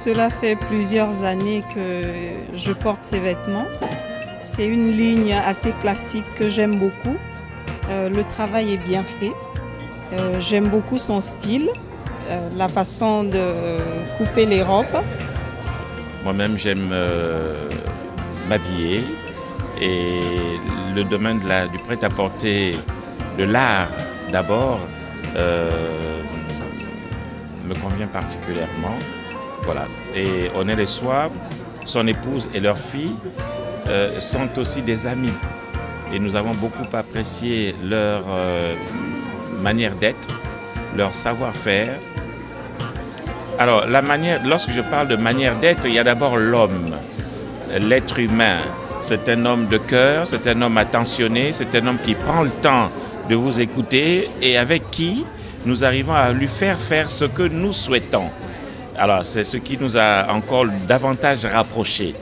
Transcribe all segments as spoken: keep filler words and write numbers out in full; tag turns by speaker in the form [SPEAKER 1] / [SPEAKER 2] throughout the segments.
[SPEAKER 1] Cela fait plusieurs années que je porte ces vêtements. C'est une ligne assez classique que j'aime beaucoup. Euh, le travail est bien fait. Euh, j'aime beaucoup son style, euh, la façon de couper les robes.
[SPEAKER 2] Moi-même, j'aime euh, m'habiller et le domaine de la, du prêt-à-porter, de l'art d'abord, euh, me convient particulièrement. Voilà. Et Onel et Soie, son épouse et leur fille euh, sont aussi des amis. Et nous avons beaucoup apprécié leur euh, manière d'être, leur savoir-faire. Alors, la manière, lorsque je parle de manière d'être, il y a d'abord l'homme, l'être humain. C'est un homme de cœur, c'est un homme attentionné, c'est un homme qui prend le temps de vous écouter et avec qui nous arrivons à lui faire faire ce que nous souhaitons. Alors, c'est ce qui nous a encore davantage rapprochés.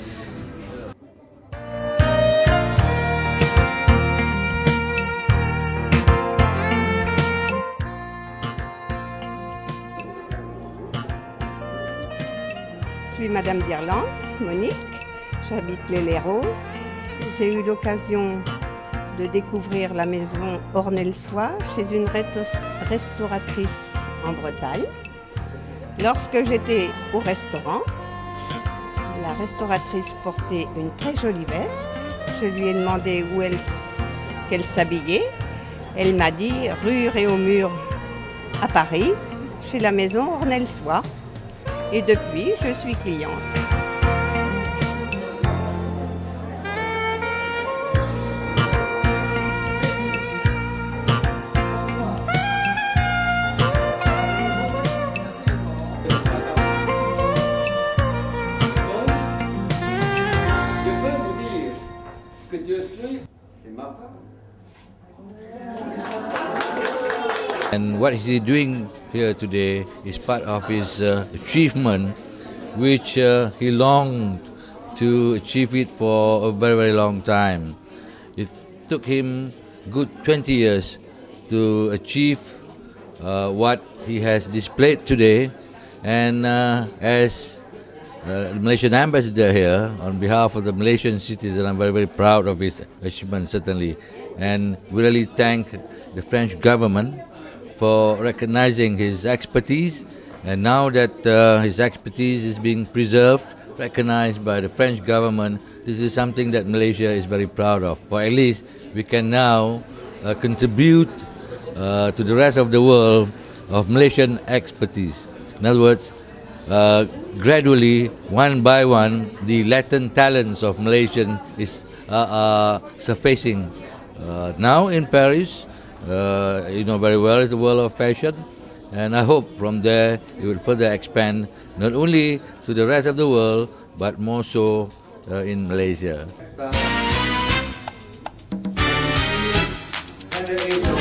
[SPEAKER 3] Je suis Madame d'Irlande, Monique, j'habite l'Île-et-Rose. J'ai eu l'occasion de découvrir la maison Ornel-Soie chez une restauratrice en Bretagne. Lorsque j'étais au restaurant, la restauratrice portait une très jolie veste. Je lui ai demandé où elle, qu'elle s'habillait. Elle m'a dit rue Réaumur à Paris, chez la maison Ornel-Soie. Et depuis, je suis cliente.
[SPEAKER 4] And what he's doing here today is part of his uh, achievement, which uh, he longed to achieve it for a very, very long time. It took him good twenty years to achieve uh, what he has displayed today. And uh, as uh, the Malaysian ambassador here, on behalf of the Malaysian citizen, I'm very, very proud of his achievement, certainly. And we really thank the French government for recognizing his expertise, and now that uh, his expertise is being preserved, recognized by the French government, this is something that Malaysia is very proud of. For at least we can now uh, contribute uh, to the rest of the world of Malaysian expertise. In other words, uh, gradually, one by one, the latent talents of Malaysian is uh, uh, surfacing. Uh, now in Paris, Uh, you know very well, it's the world of fashion, and I hope from there it will further expand not only to the rest of the world but more so uh, in Malaysia.